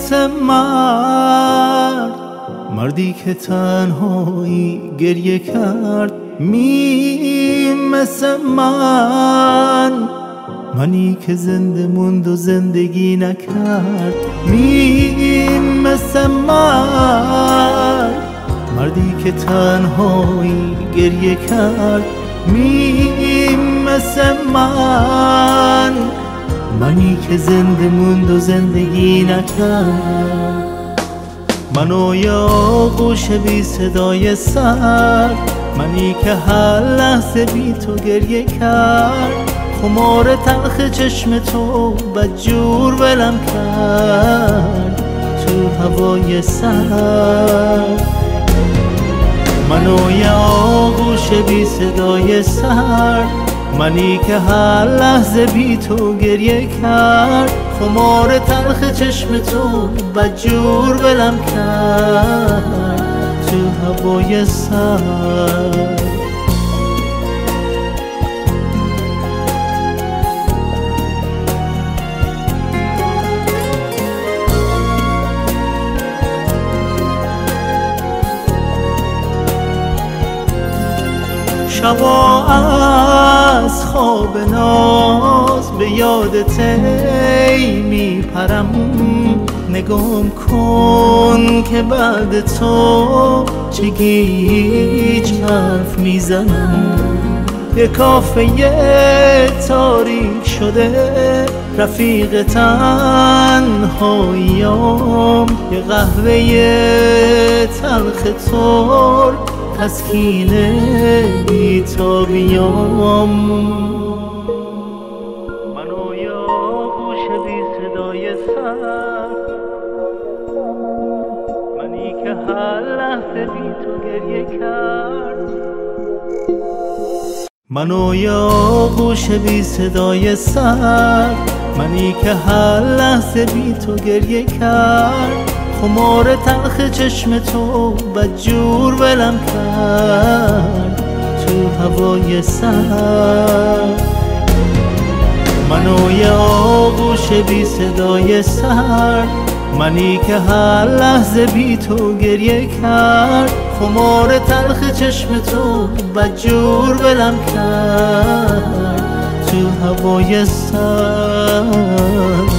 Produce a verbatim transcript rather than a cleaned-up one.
مثل مرد، مردی که تنهایی گریه کرد. می مثل من، منی که زنده موند و زندگی نکرد. می مثل من، مردی که تنهایی گریه کرد. می مثل من، منی که زنده موند و زندگی نکرد. منو یا آغوش بی صدای سر، منی که هر لحظه بی تو گریه کرد. خمار تلخ چشم تو بدجور ولم کرد تو هوای سر. منو یا آغوش بی صدای سر، منی که هر لحظه بی تو گریه کرد. خمار تلخ چشم تو بدجور ولم کرد تو هوای سر. شبا از خواب ناز به یادت می پرم. نگام کن که بعد تو چه گیج حرف میزنم. یه کافه تاریک شده رفیق تنهاییام. یه قهوه تلخ تر تسکین بی‌تابیام. منو یا آغوش بی صدای سر، منی که هر لحظه بی تو گریه کرد. منو یا آغوش بی صدای سر، منی که هر لحظه بی تو گریه کرد. خمار تلخ چشم تو بدجور ولم کرد تو هوای سر. منو یه آغوش بی صدای سر، منی که هر لحظه بی تو گریه کرد. خمار تلخ چشم تو بدجور ولم کرد تو هوای سر.